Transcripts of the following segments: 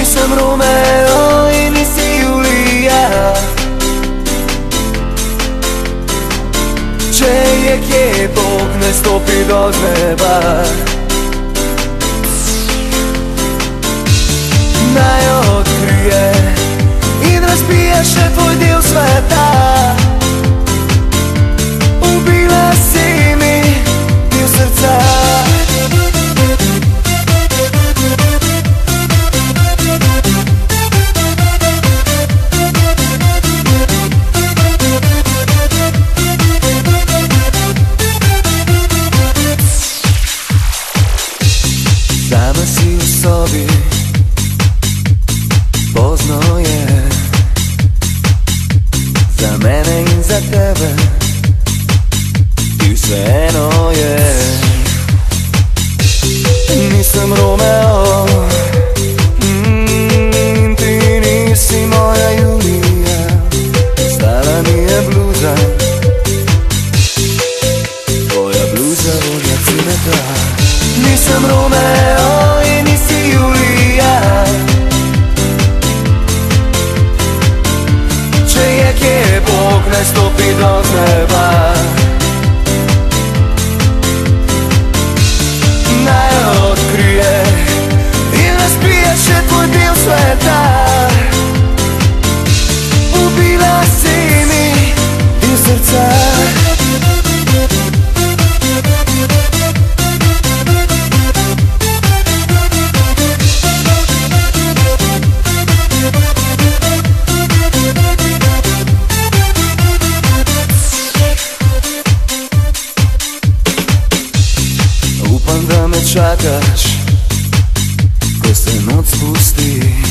Nisem Romeo in nisi Julija. Če je kje, Bog ne stopi do neba. Naj odkrije in razbije še tvoj del sveta. Ubila si mi del srca. Sama si v sobi, pozno je za mene in za tebe, ti vseeno je. Nisem Romeo in ti nisi moja Julija. Stala mi je bluza, tvoja bluza vonja cimeta. Nisem Romeo in nisi Julija. Če je kje, Bog ne stopi do neba. Naj odkrije in razbije še tvoj del sveta. Ubila si mi del srca. Upam, da me čakaš, ko se noč spusti,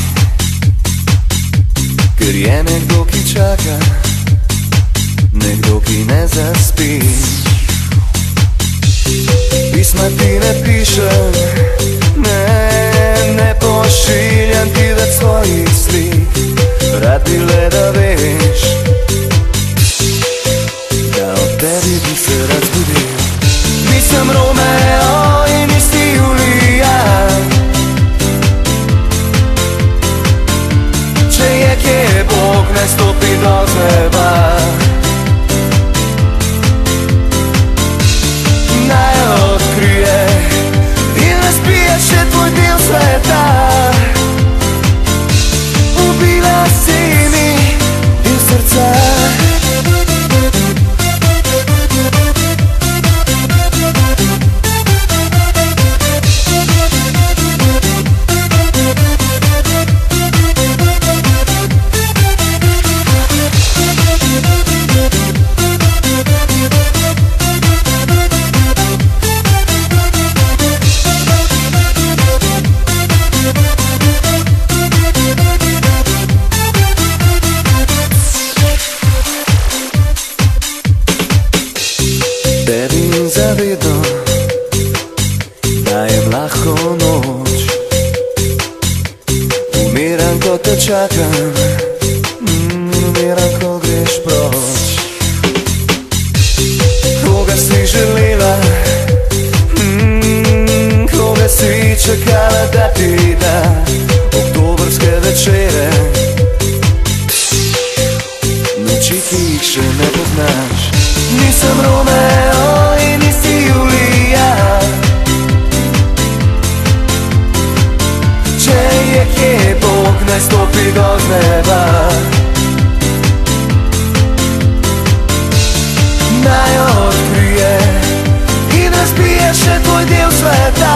ker je nekdo, ki čaka, nekdo, ki ne zaspi. Pisma ti ne pišem, ne pošiljam ti več svojih slik. Rad bi le, da veš, da ob tebi bi se rad zbudil. Nisem Romeo in nisi Julija. Če je kje, Bog ne stopi do neba. Naj odkrije in razbije še tvoj del sveta. Ubila si mi del srca. Tebi zavedno dajem lahko noč. Umiram, ko te čakam, umiram, ko greš proč. Koga si želela, koga si čakala, da ti da oktobrske večere, noči, ki jih še ne poznaš. Nisem Romeo in nisi Julija. Če je kje, Bog ne stopi do neba. Naj odkrije in razbije še tvoj del sveta.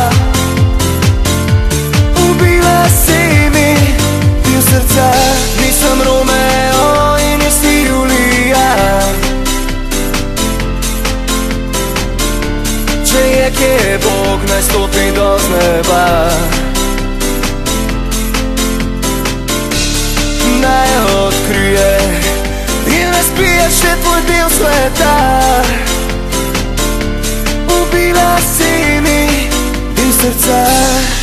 Ubila si mi del srca. Nisem Romeo in nisi Julija. Če je kje, Bog ne stopi do neba. Naj odkrije in razbije še tvoj del sveta. Ubila si mi del srca.